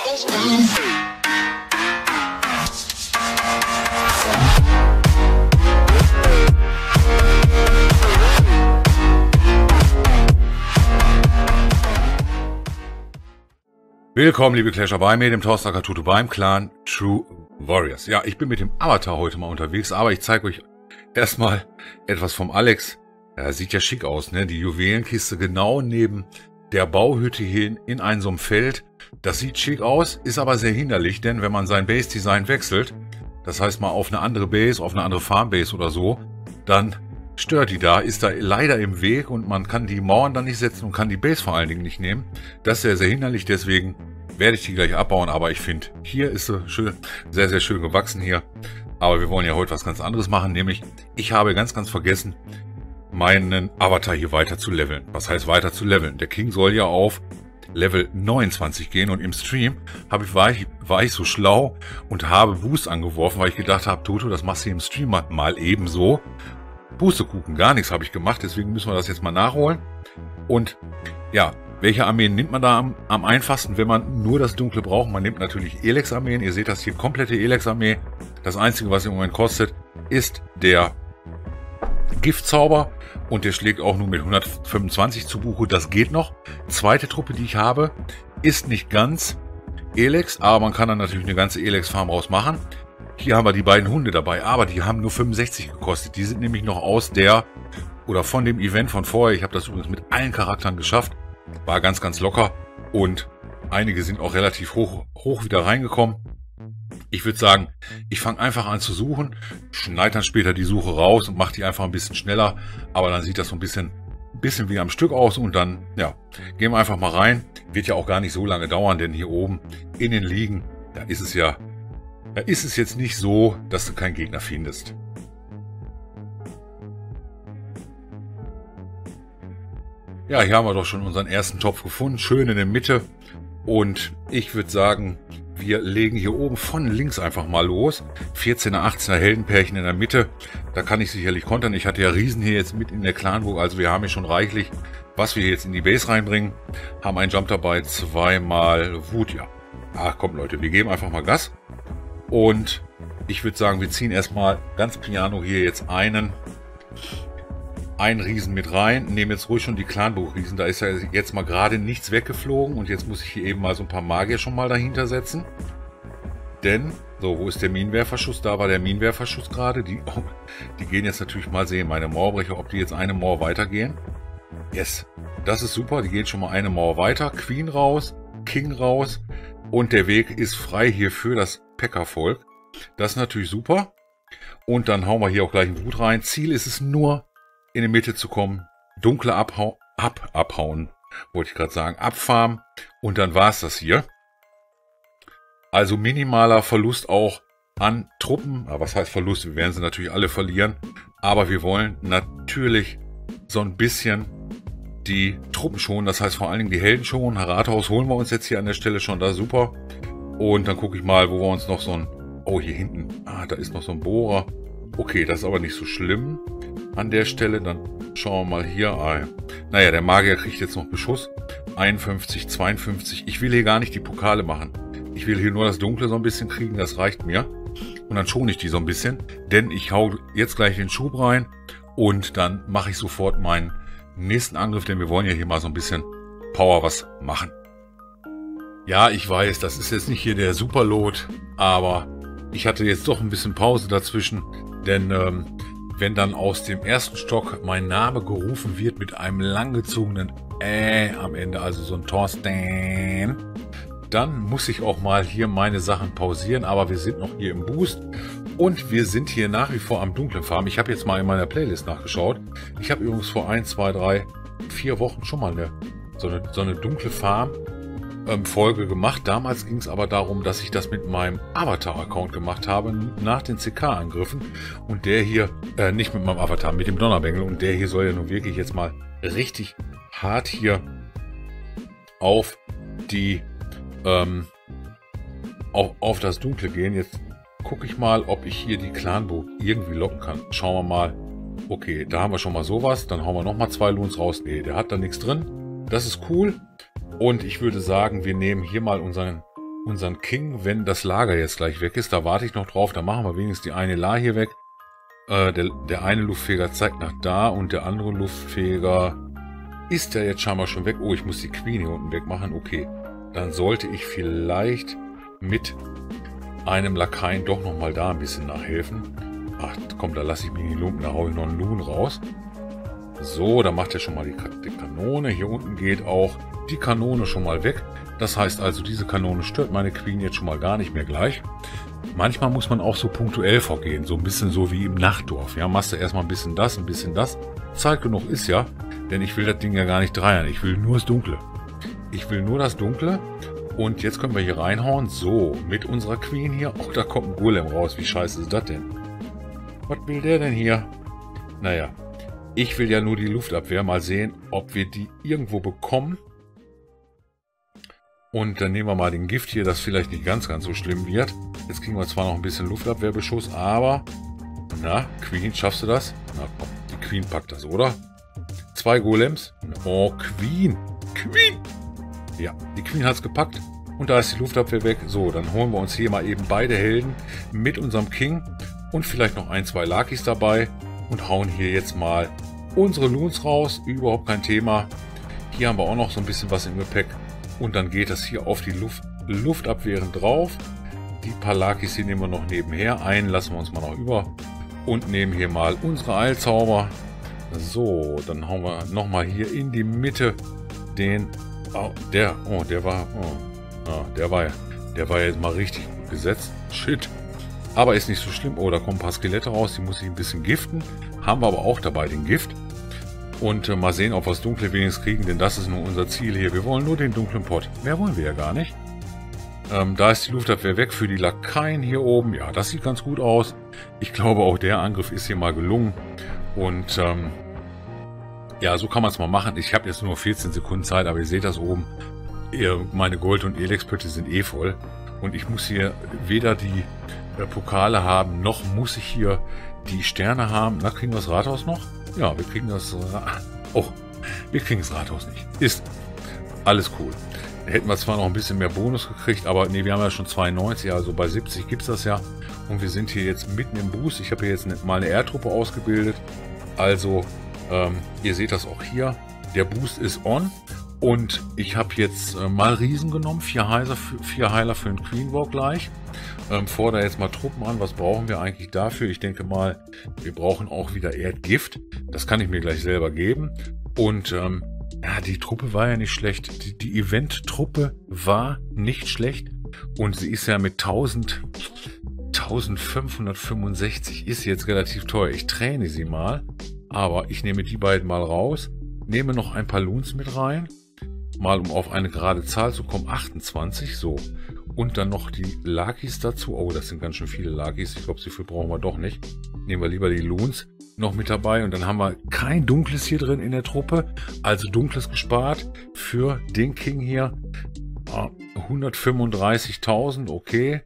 Willkommen, liebe Clasher, bei mir, dem Torstacker Tutu beim Clan True Warriors. Ja, ich bin mit dem Avatar heute mal unterwegs, aber ich zeige euch erstmal etwas vom Alex. Ja, sieht ja schick aus, ne? Die Juwelenkiste genau neben der Bauhütte hier in einem so einem Feld. Das sieht schick aus, ist aber sehr hinderlich, denn wenn man sein Base-Design wechselt, das heißt mal auf eine andere Base, auf eine andere Farmbase oder so, dann stört die da, ist da leider im Weg und man kann die Mauern dann nicht setzen und kann die Base vor allen Dingen nicht nehmen. Das ist sehr, sehr hinderlich, deswegen werde ich die gleich abbauen, aber ich finde, hier ist sie schön, sehr, sehr schön gewachsen hier. Aber wir wollen ja heute was ganz anderes machen, nämlich ich habe ganz vergessen, meinen Avatar hier weiter zu leveln. Was heißt weiter zu leveln? Der King soll ja auf Level 29 gehen und im Stream war ich so schlau und habe Boost angeworfen, weil ich gedacht habe, Toto, das machst du im Stream mal ebenso. Pustekuchen, gar nichts habe ich gemacht, deswegen müssen wir das jetzt mal nachholen. Und ja, welche Armeen nimmt man da am einfachsten, wenn man nur das Dunkle braucht? Man nimmt natürlich Elex-Armeen. Ihr seht das hier, komplette Elex-Armee. Das Einzige, was im Moment kostet, ist der Giftzauber. Und der schlägt auch nur mit 125 zu Buche. Das geht noch. Zweite Truppe, die ich habe, ist nicht ganz Elex, aber man kann dann natürlich eine ganze Elex-Farm rausmachen. Hier haben wir die beiden Hunde dabei, aber die haben nur 65 gekostet. Die sind nämlich noch aus von dem Event von vorher. Ich habe das übrigens mit allen Charakteren geschafft. War ganz locker und einige sind auch relativ hoch wieder reingekommen. Ich würde sagen, ich fange einfach an zu suchen, schneide dann später die Suche raus und mache die einfach ein bisschen schneller. Aber dann sieht das so ein bisschen wie am Stück aus und dann, ja, gehen wir einfach mal rein. Wird ja auch gar nicht so lange dauern, denn hier oben in den Ligen, da ist es jetzt nicht so, dass du keinen Gegner findest. Ja, hier haben wir doch schon unseren ersten Topf gefunden, schön in der Mitte. Und ich würde sagen, wir legen hier oben von links einfach mal los. 14er, 18er Heldenpärchen in der Mitte. Da kann ich sicherlich kontern. Ich hatte ja Riesen hier jetzt mit in der Clanburg, also wir haben hier schon reichlich, was wir jetzt in die Base reinbringen. Haben einen Jump dabei, zweimal Wut, ja. Ach komm Leute, wir geben einfach mal Gas. Und ich würde sagen, wir ziehen erstmal ganz piano hier jetzt einen Riesen mit rein. Nehmen jetzt ruhig schon die Clanburg-Riesen. Da ist ja jetzt mal gerade nichts weggeflogen. Und jetzt muss ich hier eben mal so ein paar Magier schon mal dahinter setzen. Denn, so, wo ist der Minenwerferschuss? Da war der Minenwerferschuss gerade. Die gehen jetzt natürlich mal sehen, meine Mauerbrecher, ob die jetzt eine Mauer weitergehen. Yes, das ist super. Die gehen schon mal eine Mauer weiter. Queen raus, King raus. Und der Weg ist frei hier für das Pekka-Volk. Das ist natürlich super. Und dann hauen wir hier auch gleich einen Wut rein. Ziel ist es nur, in die Mitte zu kommen. Dunkle abhauen, wollte ich gerade sagen. Abfarmen. Und dann war es das hier. Also minimaler Verlust auch an Truppen. Aber was heißt Verlust? Wir werden sie natürlich alle verlieren. Aber wir wollen natürlich so ein bisschen die Truppen schonen. Das heißt vor allen Dingen die Helden schonen. Rathaus holen wir uns jetzt hier an der Stelle schon. Da super. Und dann gucke ich mal, wo wir uns noch so ein... Oh, hier hinten. Ah, da ist noch so ein Bohrer. Okay, das ist aber nicht so schlimm an der Stelle. Dann schauen wir mal hier. Naja, der Magier kriegt jetzt noch Beschuss. 51, 52. Ich will hier gar nicht die Pokale machen. Ich will hier nur das Dunkle so ein bisschen kriegen. Das reicht mir. Und dann schone ich die so ein bisschen. Denn ich hau jetzt gleich den Schub rein. Und dann mache ich sofort meinen nächsten Angriff. Denn wir wollen ja hier mal so ein bisschen Power was machen. Ja, ich weiß, das ist jetzt nicht hier der Superload. Aber ich hatte jetzt doch ein bisschen Pause dazwischen. Denn wenn dann aus dem ersten Stock mein Name gerufen wird mit einem langgezogenen am Ende, also so ein Thorsten, dann muss ich auch mal hier meine Sachen pausieren. Aber wir sind noch hier im Boost und wir sind hier nach wie vor am dunklen Farm. Ich habe jetzt mal in meiner Playlist nachgeschaut. Ich habe übrigens vor 1, 2, 3, 4 Wochen schon mal so eine dunkle Farm Folge gemacht. Damals ging es aber darum, dass ich das mit meinem Avatar-Account gemacht habe, nach den CK-Angriffen. Und der hier, nicht mit meinem Avatar, mit dem Donnerbengel. Und der hier soll ja nun wirklich jetzt mal richtig hart hier auf die, auf das Dunkle gehen. Jetzt gucke ich mal, ob ich hier die Clanburg irgendwie locken kann. Schauen wir mal. Okay, da haben wir schon mal sowas. Dann hauen wir nochmal 2 Loons raus. Nee, der hat da nichts drin. Das ist cool. Und ich würde sagen, wir nehmen hier mal unseren unseren King, wenn das Lager jetzt gleich weg ist. Da warte ich noch drauf. Da machen wir wenigstens die eine La hier weg. Der eine Luftfeger zeigt nach da und der andere Luftfeger ist ja jetzt scheinbar schon weg. Oh, ich muss die Queen hier unten wegmachen. Okay, dann sollte ich vielleicht mit einem Lakaien doch nochmal da ein bisschen nachhelfen. Ach komm, da lasse ich mich in die Lumpen, da haue ich noch einen Loon raus. So, da macht er schon mal die Kanone. Hier unten geht auch die Kanone schon mal weg. Das heißt also, diese Kanone stört meine Queen jetzt schon mal gar nicht mehr gleich. Manchmal muss man auch so punktuell vorgehen, so ein bisschen so wie im Nachtdorf. Ja, machst du erstmal ein bisschen das, ein bisschen das. Zeit genug ist ja, denn ich will das Ding ja gar nicht dreiern. Ich will nur das Dunkle. Ich will nur das Dunkle. Und jetzt können wir hier reinhauen. So, mit unserer Queen hier. Oh, da kommt ein Golem raus. Wie scheiße ist das denn? Was will der denn hier? Naja, ich will ja nur die Luftabwehr. Mal sehen, ob wir die irgendwo bekommen. Und dann nehmen wir mal den Gift hier, das vielleicht nicht ganz so schlimm wird. Jetzt kriegen wir zwar noch ein bisschen Luftabwehrbeschuss, aber... Na, Queen, schaffst du das? Na komm, die Queen packt das, oder? 2 Golems. Oh, Queen. Queen! Ja, die Queen hat es gepackt. Und da ist die Luftabwehr weg. So, dann holen wir uns hier mal eben beide Helden mit unserem King. Und vielleicht noch 1, 2 Lakis dabei. Und hauen hier jetzt mal unsere Loons raus. Überhaupt kein Thema. Hier haben wir auch noch so ein bisschen was im Gepäck. Und dann geht das hier auf die Luftabwehren drauf. Die paar Lakis hier nehmen wir noch nebenher. Einen lassen wir uns mal noch über. Und nehmen hier mal unsere Eilzauber. So, dann hauen wir nochmal hier in die Mitte den... Oh, der war jetzt mal richtig gut gesetzt. Shit. Aber ist nicht so schlimm. Oh, da kommen ein paar Skelette raus. Die muss ich ein bisschen giften. Haben wir aber auch dabei den Gift. Und mal sehen, ob wir das dunkle wenigstens kriegen, denn das ist nur unser Ziel hier. Wir wollen nur den dunklen Pott. Mehr wollen wir ja gar nicht. Da ist die Luftabwehr weg für die Lakaien hier oben. Ja, das sieht ganz gut aus. Ich glaube, auch der Angriff ist hier mal gelungen. Und ja, so kann man es mal machen. Ich habe jetzt nur 14 Sekunden Zeit, aber ihr seht das oben. Meine Gold- und Elex-Pötte sind eh voll. Und ich muss hier weder die Pokale haben, noch muss ich hier die Sterne haben. Na, kriegen wir das Rathaus noch? Ja, wir kriegen das... wir kriegen das Rathaus nicht. Ist alles cool. Da hätten wir zwar noch ein bisschen mehr Bonus gekriegt, aber nee, wir haben ja schon 92, also bei 70 gibt es das ja. Und wir sind hier jetzt mitten im Boost. Ich habe hier jetzt mal eine Erdtruppe ausgebildet. Also, ihr seht das auch hier. Der Boost ist on. Und ich habe jetzt mal Riesen genommen. 4 Heiler für den Queen Walk gleich. Fordere jetzt mal Truppen an. Was brauchen wir eigentlich dafür? Ich denke mal, wir brauchen auch wieder Erdgift. Das kann ich mir gleich selber geben. Und ja, die Truppe war ja nicht schlecht. Die Event-Truppe war nicht schlecht. Und sie ist ja mit 1565 ist jetzt relativ teuer. Ich traine sie mal. Aber ich nehme die beiden mal raus. Nehme noch ein paar Loons mit rein. Mal um auf eine gerade Zahl zu kommen. 28, so. Und dann noch die Lakis dazu. Oh, das sind ganz schön viele Lakis. Ich glaube, so viel brauchen wir doch nicht. Nehmen wir lieber die Loons noch mit dabei. Und dann haben wir kein Dunkles hier drin in der Truppe. Also Dunkles gespart für den King hier. 135.000, okay.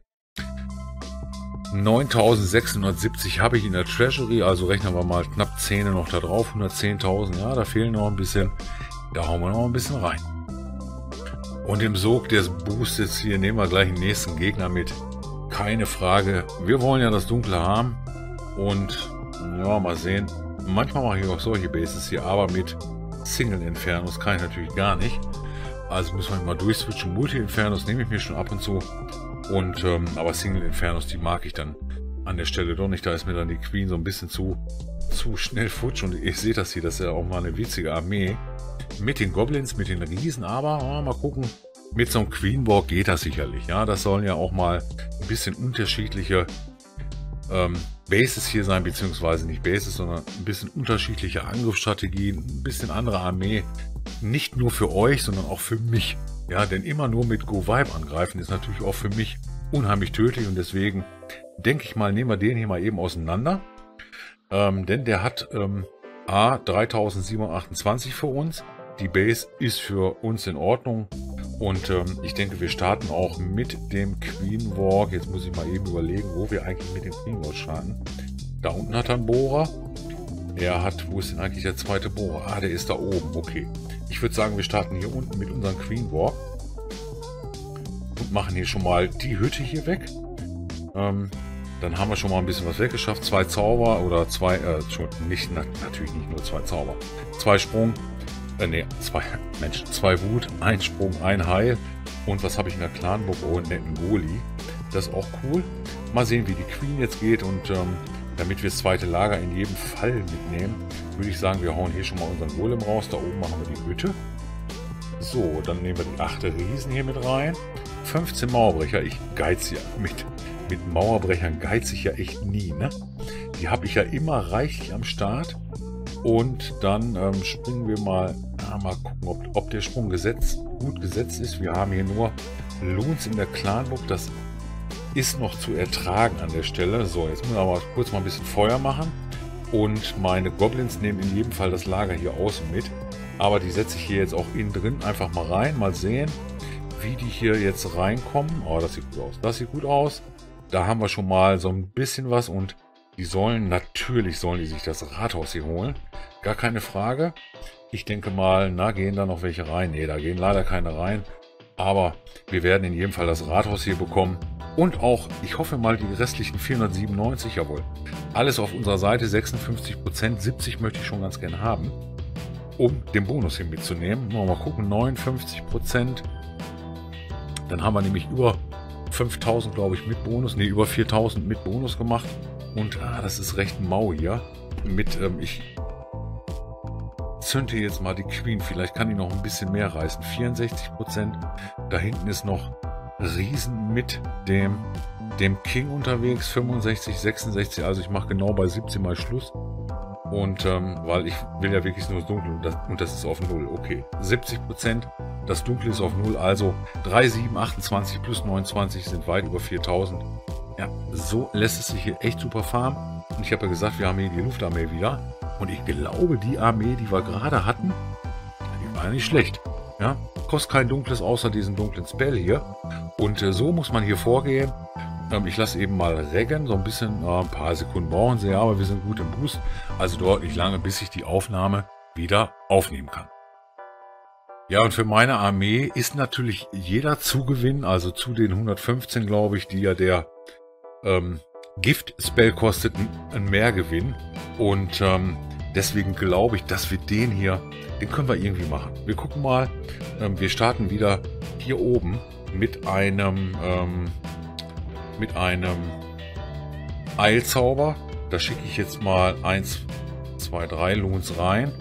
9.670 habe ich in der Treasury. Also rechnen wir mal knapp 10 noch da drauf. 110.000, ja, da fehlen noch ein bisschen. Da hauen wir noch ein bisschen rein. Und im Sog des Boostes hier nehmen wir gleich den nächsten Gegner mit. Keine Frage. Wir wollen ja das Dunkle haben. Und ja, mal sehen. Manchmal mache ich auch solche Bases hier, aber mit Single Infernos kann ich natürlich gar nicht. Also müssen wir mal durchswitchen. Multi Infernos nehme ich mir schon ab und zu. Und aber Single Infernos, die mag ich dann an der Stelle doch nicht. Da ist mir dann die Queen so ein bisschen zu schnell futsch. Und ich sehe das hier, das ist ja auch mal eine witzige Armee. Mit den Goblins, mit den Riesen, aber mal gucken. Mit so einem Queen Walk geht das sicherlich. Ja, das sollen ja auch mal ein bisschen unterschiedliche Bases hier sein, beziehungsweise nicht Bases, sondern ein bisschen unterschiedliche Angriffsstrategien, ein bisschen andere Armee. Nicht nur für euch, sondern auch für mich. Ja, denn immer nur mit Go Vibe angreifen ist natürlich auch für mich unheimlich tödlich und deswegen denke ich mal, nehmen wir den hier mal eben auseinander. Denn der hat 3728 für uns. Die Base ist für uns in Ordnung. Und ich denke, wir starten auch mit dem Queen Walk. Jetzt muss ich mal eben überlegen, wo wir eigentlich mit dem Queen Walk starten. Da unten hat er einen Bohrer. Er hat, wo ist denn eigentlich der zweite Bohrer? Ah, der ist da oben, okay. Ich würde sagen, wir starten hier unten mit unserem Queen Walk. Und machen hier schon mal die Hütte hier weg. Dann haben wir schon mal ein bisschen was weggeschafft. 2 Zauber oder 2, natürlich nicht nur 2 Zauber. 2 Sprung, ne, 2 Wut, 1 Sprung, 1 Heil. Und was habe ich in der Clanburg? Oh, einen netten Goli. Das ist auch cool. Mal sehen, wie die Queen jetzt geht. Und damit wir das zweite Lager in jedem Fall mitnehmen, würde ich sagen, wir hauen hier schon mal unseren Golem raus. Da oben machen wir die Hütte. So, dann nehmen wir die 8. Riesen hier mit rein. 15 Mauerbrecher. Ich geiz ja mit Mauerbrechern geiz ich ja echt nie, ne? Die habe ich ja immer reichlich am Start. Und dann springen wir mal gucken, ob der Sprung gut gesetzt ist. Wir haben hier nur Loons in der Clanburg. Das ist noch zu ertragen an der Stelle. So, jetzt müssen wir aber kurz mal ein bisschen Feuer machen. Und meine Goblins nehmen in jedem Fall das Lager hier außen mit. Aber die setze ich hier jetzt auch innen drin einfach mal rein. Mal sehen, wie die hier jetzt reinkommen. Oh, das sieht gut aus. Das sieht gut aus. Da haben wir schon mal so ein bisschen was. Und die sollen die sich das Rathaus hier holen. Gar keine Frage. Ich denke mal, gehen da noch welche rein? Ne, da gehen leider keine rein. Aber wir werden in jedem Fall das Rathaus hier bekommen. Und auch, ich hoffe mal, die restlichen 497, jawohl. Alles auf unserer Seite, 56%, 70 möchte ich schon ganz gerne haben, um den Bonus hier mitzunehmen. Mal gucken, 59%. Dann haben wir nämlich über 5000, glaube ich, mit Bonus. Ne, über 4000 mit Bonus gemacht. Und das ist recht mau hier. Ich zünde jetzt mal die Queen. Vielleicht kann die noch ein bisschen mehr reißen. 64%. Da hinten ist noch Riesen mit dem King unterwegs. 65, 66. Also ich mache genau bei 17 mal Schluss. Und weil ich will ja wirklich nur das Dunkle und das ist auf 0. Okay, 70%. Das Dunkle ist auf 0. Also 3, 7, 28 plus 29 sind weit über 4000. Ja, so lässt es sich hier echt super farmen. Und ich habe ja gesagt, wir haben hier die Luftarmee wieder. Und ich glaube, die Armee, die wir gerade hatten, die war ja nicht schlecht. Ja, kostet kein Dunkles, außer diesen dunklen Spell hier. Und so muss man hier vorgehen. Ich lasse eben mal reggen, so ein bisschen, ein paar Sekunden brauchen sie, ja, aber wir sind gut im Boost. Also dauert nicht lange, bis ich die Aufnahme wieder aufnehmen kann. Ja, und für meine Armee ist natürlich jeder Zugewinn, also zu den 115, glaube ich, die ja der Gift-Spell kostet, ein Mehrgewinn. Und deswegen glaube ich, dass wir den können wir irgendwie machen. Wir gucken mal, wir starten wieder hier oben mit einem Eilzauber. Da schicke ich jetzt mal 1, 2, 3 Loons rein,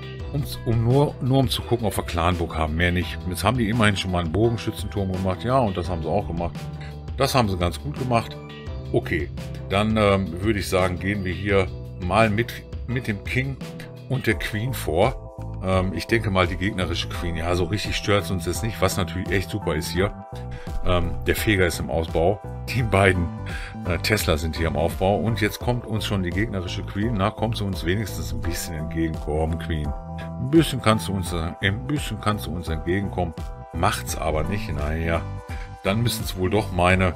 um zu gucken, ob wir Clanburg haben, mehr nicht. Jetzt haben die immerhin schon mal einen Bogenschützenturm gemacht, ja, und das haben sie auch gemacht. Das haben sie ganz gut gemacht. Okay, dann würde ich sagen, gehen wir hier mal mit dem King und der Queen vor. Ich denke mal, die gegnerische Queen, ja, so richtig stört es uns jetzt nicht, was natürlich echt super ist hier. Der Feger ist im Ausbau. Die beiden Tesla sind hier im Aufbau. Und jetzt kommt uns schon die gegnerische Queen. Na, kommt sie uns wenigstens ein bisschen entgegenkommen, Queen. Ein bisschen kannst du uns entgegenkommen. Macht's aber nicht. Naja, dann müssen es wohl doch meine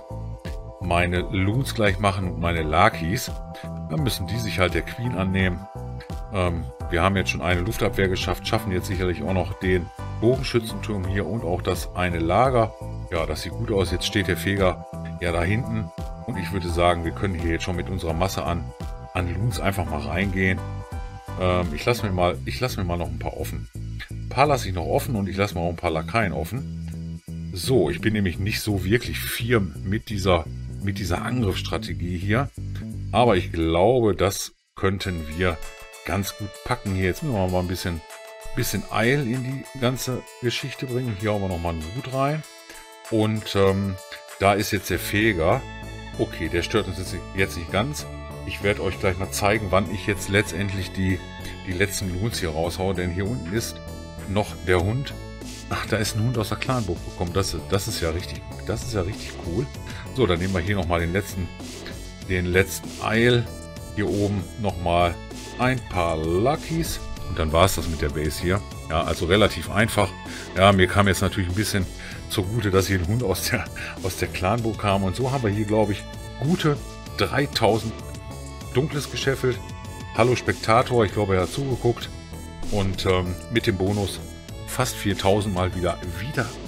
Loons gleich machen und meine Lakis. Dann müssen die sich halt der Queen annehmen. Wir haben jetzt schon eine Luftabwehr geschafft, schaffen jetzt sicherlich auch noch den Bogenschützenturm hier und auch das eine Lager. Ja, das sieht gut aus. Jetzt steht der Feger ja da hinten. Und ich würde sagen, wir können hier jetzt schon mit unserer Masse an Loons einfach mal reingehen. Ich lasse mir mal noch ein paar offen. Ein paar lasse ich noch offen und ich lasse mal auch ein paar Lakaien offen. So, ich bin nämlich nicht so wirklich firm mit dieser Angriffsstrategie hier. Aber ich glaube, das könnten wir ganz gut packen hier. Jetzt müssen wir mal ein bisschen Eil in die ganze Geschichte bringen. Hier haben wir nochmal einen Wut rein. Und da ist jetzt der Feger. Okay, der stört uns jetzt nicht ganz. Ich werde euch gleich mal zeigen, wann ich jetzt letztendlich die letzten Loons hier raushaue. Denn hier unten ist noch der Hund. Ach, da ist ein Hund aus der Clanburg gekommen. Das ist ja richtig cool. So, dann nehmen wir hier nochmal den letzten Eil. Hier oben nochmal ein paar Luckys. Und dann war es das mit der Base hier. Ja, also relativ einfach. Ja, mir kam jetzt natürlich ein bisschen zugute, dass hier ein Hund aus der Clanburg kam. Und so haben wir hier, glaube ich, gute 3000 Dunkles gescheffelt. Hallo Spektator, ich glaube, er hat zugeguckt. Und mit dem Bonus fast 4000 mal wieder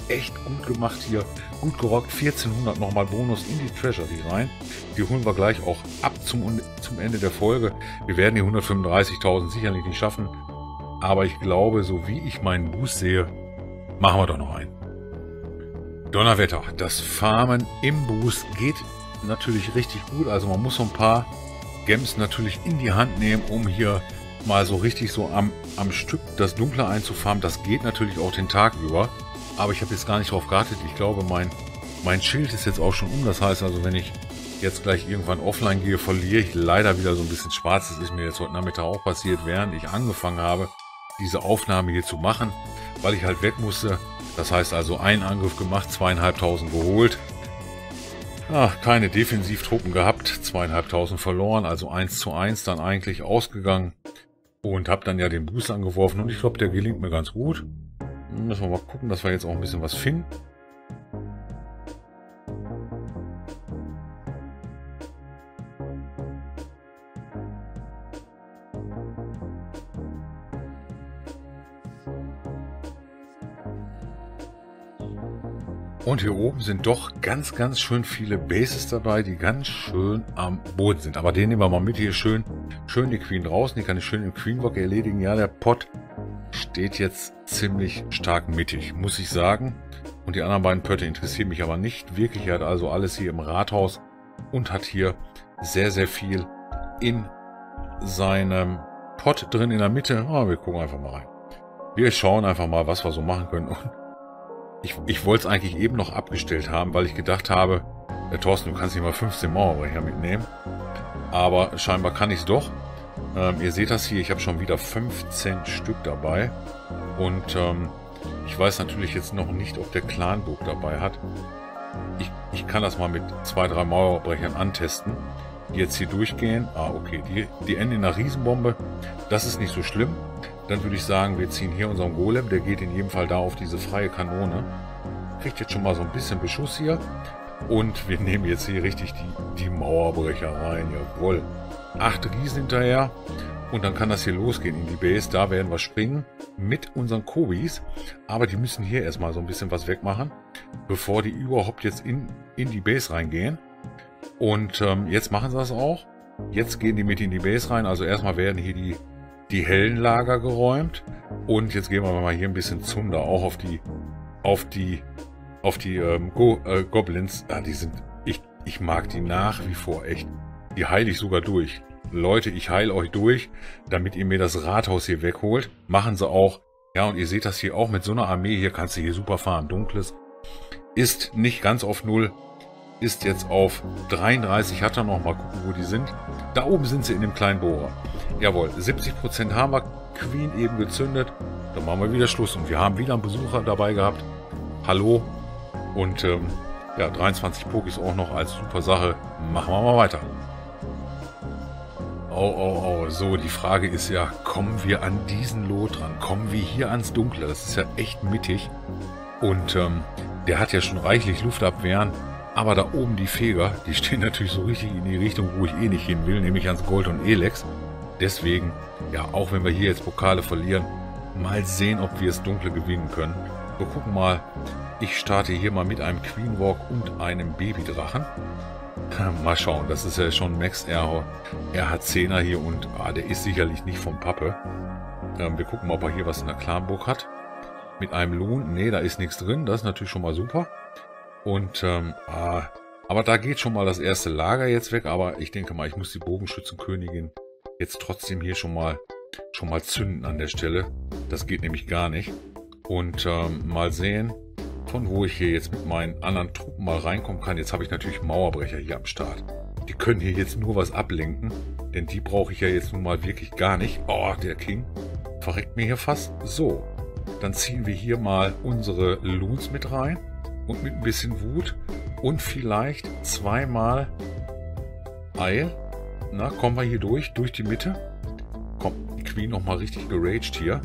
echt gut gemacht hier. Gut gerockt. 1400 nochmal Bonus in die Treasury rein. Die holen wir gleich auch ab zum Ende der Folge. Wir werden die 135.000 sicherlich nicht schaffen. Aber ich glaube, so wie ich meinen Boost sehe, machen wir doch noch einen. Donnerwetter. Das Farmen im Boost geht natürlich richtig gut. Also man muss so ein paar Gems natürlich in die Hand nehmen, um hier mal so richtig so am Stück das Dunkle einzufarmen. Das geht natürlich auch den Tag über. Aber ich habe jetzt gar nicht drauf geachtet. Ich glaube, mein Schild ist jetzt auch schon um. Das heißt also, wenn ich jetzt gleich irgendwann offline gehe, verliere ich leider wieder so ein bisschen schwarz. Das ist mir jetzt heute Nachmittag auch passiert, während ich angefangen habe, diese Aufnahme hier zu machen, weil ich halt weg musste. Das heißt also, einen Angriff gemacht, 2.500 geholt. Ach, keine Defensivtruppen gehabt, 2.500 verloren, also 1:1 dann eigentlich ausgegangen. Und habe dann ja den Boost angeworfen und ich glaube, der gelingt mir ganz gut. Müssen wir mal gucken, dass wir jetzt auch ein bisschen was finden. Und hier oben sind doch ganz, ganz schön viele Bases dabei, die ganz schön am Boden sind. Aber den nehmen wir mal mit hier schön die Queen draußen. Die kann ich schön im Queen Walk erledigen. Ja, der Pot steht jetzt ziemlich stark mittig, muss ich sagen. Und die anderen beiden Pötte interessieren mich aber nicht wirklich. Er hat also alles hier im Rathaus und hat hier sehr, sehr viel in seinem Pot drin in der Mitte. Wir gucken einfach mal rein. Wir schauen einfach mal, was wir so machen können. Und ich wollte es eigentlich eben noch abgestellt haben, weil ich gedacht habe, Thorsten, du kannst nicht mal 15 Mauerbrecher mitnehmen. Aber scheinbar kann ich es doch. Ihr seht das hier, ich habe schon wieder 15 Stück dabei. Und ich weiß natürlich jetzt noch nicht, ob der Clanburg dabei hat. Ich kann das mal mit 2, 3 Mauerbrechern antesten, die jetzt hier durchgehen. Okay, die enden in einer Riesenbombe. Das ist nicht so schlimm. Dann würde ich sagen, wir ziehen hier unseren Golem. Der geht in jedem Fall da auf diese freie Kanone. Kriegt jetzt schon mal so ein bisschen Beschuss hier. Und wir nehmen jetzt hier richtig die Mauerbrecher rein. Jawohl. 8 Riesen hinterher. Und dann kann das hier losgehen in die Base. Da werden wir springen mit unseren Kobis. Aber die müssen hier erstmal so ein bisschen was wegmachen, bevor die überhaupt jetzt in die Base reingehen. Und jetzt machen sie das auch. Jetzt gehen die mit in die Base rein. Also erstmal werden hier die hellen Lager geräumt. Und jetzt gehen wir mal hier ein bisschen Zunder auch auf die Goblins. Die sind, ich mag die nach wie vor echt. Die heile ich sogar durch. Leute, ich heile euch durch, damit ihr mir das Rathaus hier wegholt. Machen sie auch. Ja, und ihr seht das hier auch mit so einer Armee. Hier kannst du hier super fahren. Dunkles ist nicht ganz auf 0. Ist jetzt auf 33. Hat er noch mal gucken, wo die sind. Da oben sind sie in dem kleinen Bohrer. Jawohl, 70% haben wir. Queen eben gezündet. Dann machen wir wieder Schluss. Und wir haben wieder einen Besucher dabei gehabt. Hallo. Und ja, 23 Pokis auch noch als super Sache. Machen wir mal weiter. So, die Frage ist ja, kommen wir an diesen Lot ran? Kommen wir hier ans Dunkle? Das ist ja echt mittig. Und der hat ja schon reichlich Luftabwehren. Aber da oben die Feger, die stehen natürlich so richtig in die Richtung, wo ich eh nicht hin will, nämlich ans Gold und Elex. Deswegen, ja, auch wenn wir hier jetzt Pokale verlieren, mal sehen, ob wir es Dunkle gewinnen können. Wir gucken mal, ich starte hier mal mit einem Queen Walk und einem Babydrachen. Mal schauen, das ist ja schon Max Error. Er hat 10er hier und der ist sicherlich nicht vom Pappe. Wir gucken mal, ob er hier was in der Clanburg hat. Mit einem Lohn, nee, da ist nichts drin, das ist natürlich schon mal super. Und, aber da geht schon mal das erste Lager jetzt weg, aber ich denke mal, ich muss die Bogenschützenkönigin jetzt trotzdem hier schon mal zünden an der Stelle. Das geht nämlich gar nicht. Und mal sehen, von wo ich hier jetzt mit meinen anderen Truppen mal reinkommen kann. Jetzt habe ich natürlich Mauerbrecher hier am Start. Die können hier jetzt nur was ablenken, denn die brauche ich ja jetzt nun mal wirklich gar nicht. Oh, der King verreckt mir hier fast. So, dann ziehen wir hier mal unsere Loons mit rein und mit ein bisschen Wut und vielleicht zweimal Eil. Na, kommen wir hier durch die Mitte. Kommt die Queen nochmal richtig geraged hier.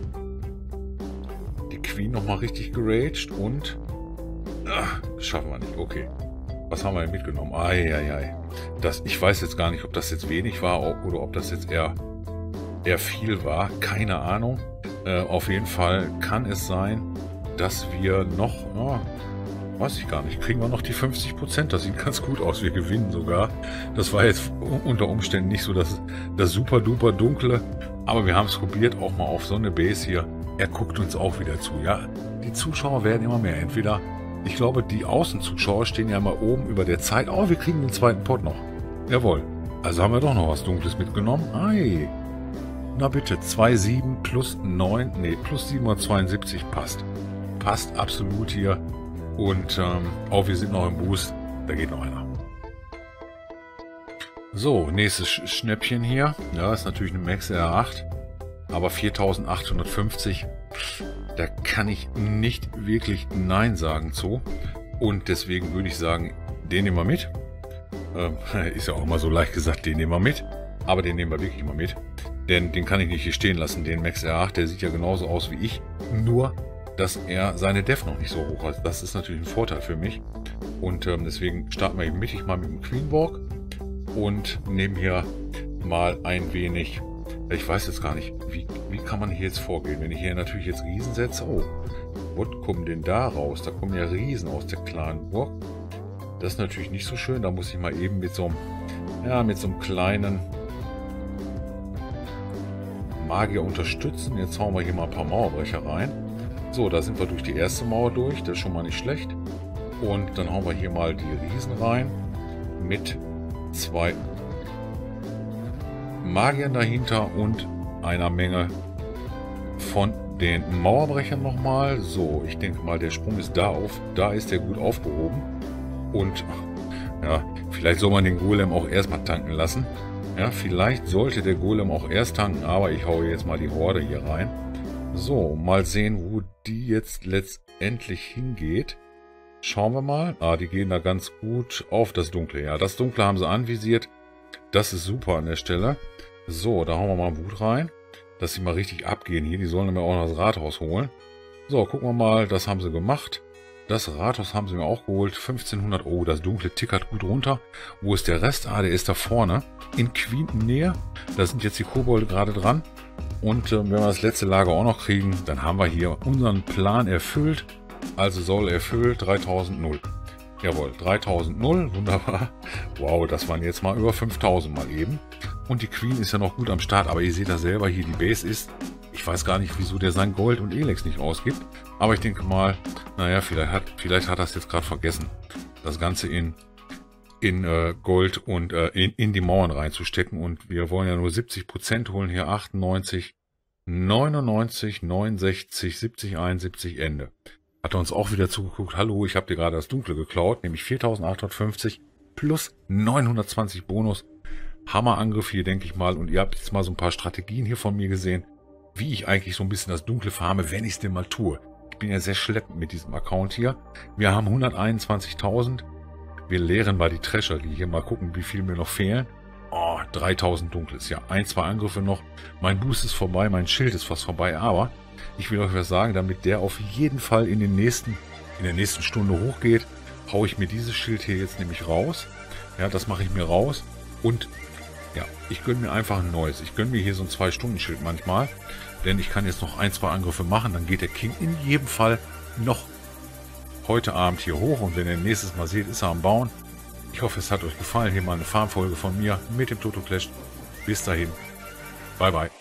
Nochmal richtig geraged und schaffen wir nicht. Okay. Was haben wir denn mitgenommen? Ich weiß jetzt gar nicht, ob das jetzt wenig war oder ob das jetzt eher viel war. Keine Ahnung. Auf jeden Fall kann es sein, dass wir noch, ja, weiß ich gar nicht, kriegen wir noch die 50%. Das sieht ganz gut aus, wir gewinnen sogar. Das war jetzt unter Umständen nicht so das super duper dunkle, aber wir haben es probiert, auch mal auf so eine Base hier. Er guckt uns auch wieder zu, ja. Die Zuschauer werden immer mehr, entweder, ich glaube, die Außenzuschauer stehen ja mal oben über der Zeit. Oh, wir kriegen den zweiten Pot noch. Jawohl. Also haben wir doch noch was Dunkles mitgenommen. Ei. Na bitte, 2,7 plus 9, nee, plus 772 passt. Passt absolut hier. Und auch wir sind noch im Boost. Da geht noch einer. So, nächstes Schnäppchen hier. Ja, ist natürlich eine Max R8. Aber 4850. Da kann ich nicht wirklich Nein sagen zu. Und deswegen würde ich sagen, den nehmen wir mit. Ist ja auch immer so leicht gesagt, den nehmen wir mit. Aber den nehmen wir wirklich mal mit. Denn den kann ich nicht hier stehen lassen. Den Max R8, der sieht ja genauso aus wie ich. Nur, dass er seine Def noch nicht so hoch hat. Das ist natürlich ein Vorteil für mich. Und deswegen starten wir mittig mal mit dem Queenborg. Und nehmen hier mal ein wenig... Ich weiß jetzt gar nicht, wie kann man hier jetzt vorgehen? Wenn ich hier natürlich jetzt Riesen setze... Oh, was kommen denn da raus? Da kommen ja Riesen aus der Clanburg. Das ist natürlich nicht so schön. Da muss ich mal eben mit so einem, ja, mit so einem kleinen Magier unterstützen. Jetzt hauen wir hier mal ein paar Mauerbrecher rein. So, da sind wir durch die erste Mauer durch. Das ist schon mal nicht schlecht. Und dann hauen wir hier mal die Riesen rein. Mit 2 Magiern dahinter und einer Menge von den Mauerbrechern nochmal. So, ich denke mal, der Sprung ist da ist der gut aufgehoben. Und ja, vielleicht soll man den Golem auch erstmal tanken lassen. Ja, vielleicht sollte der Golem auch erst tanken, aber ich haue jetzt mal die Horde hier rein. So, mal sehen, wo die jetzt letztendlich hingeht. Schauen wir mal. Ah, die gehen da ganz gut auf das Dunkle. Ja, das Dunkle haben sie anvisiert. Das ist super an der Stelle. So, da hauen wir mal einen Wut rein, dass sie mal richtig abgehen hier. Die sollen nämlich auch noch das Rathaus holen. So, gucken wir mal, das haben sie gemacht. Das Rathaus haben sie mir auch geholt. 1500. Oh, das Dunkle tickert gut runter. Wo ist der Rest? Ah, der ist da vorne. In Queen-Nähe. Da sind jetzt die Kobolde gerade dran. Und wenn wir das letzte Lager auch noch kriegen, dann haben wir hier unseren Plan erfüllt. Also soll erfüllt 3000 0. Jawohl, 3000 0. Wunderbar. Wow, das waren jetzt mal über 5000 mal eben. Und die Queen ist ja noch gut am Start. Aber ihr seht da selber hier, die Base ist... Ich weiß gar nicht, wieso der sein Gold und Elex nicht ausgibt. Aber ich denke mal, naja, vielleicht hat er es jetzt gerade vergessen, das Ganze in Gold und in die Mauern reinzustecken. Und wir wollen ja nur 70% holen. Hier 98, 99, 69, 70, 71, Ende. Hat er uns auch wieder zugeguckt. Hallo, ich habe dir gerade das Dunkle geklaut. Nämlich 4850 plus 920 Bonus. Hammerangriff hier, denke ich mal. Und ihr habt jetzt mal so ein paar Strategien hier von mir gesehen, wie ich eigentlich so ein bisschen das Dunkle farme, wenn ich es denn mal tue. Ich bin ja sehr schleppend mit diesem Account hier. Wir haben 121.000. Wir leeren mal die Treasure, die hier mal gucken, wie viel mir noch fehlen. Oh, 3000 Dunkles. Ja, 1, 2 Angriffe noch. Mein Boost ist vorbei, mein Schild ist fast vorbei. Aber ich will euch was sagen, damit der auf jeden Fall in der nächsten Stunde hochgeht, haue ich mir dieses Schild hier jetzt nämlich raus. Ja, das mache ich mir raus. Und ja, ich gönne mir einfach ein neues. Ich gönne mir hier so ein 2-Stunden-Schild manchmal. Denn ich kann jetzt noch 1, 2 Angriffe machen. Dann geht der King in jedem Fall noch heute Abend hier hoch. Und wenn ihr nächstes Mal seht, ist er am Bauen. Ich hoffe, es hat euch gefallen. Hier mal eine Farmfolge von mir mit dem Toto Clash. Bis dahin. Bye, bye.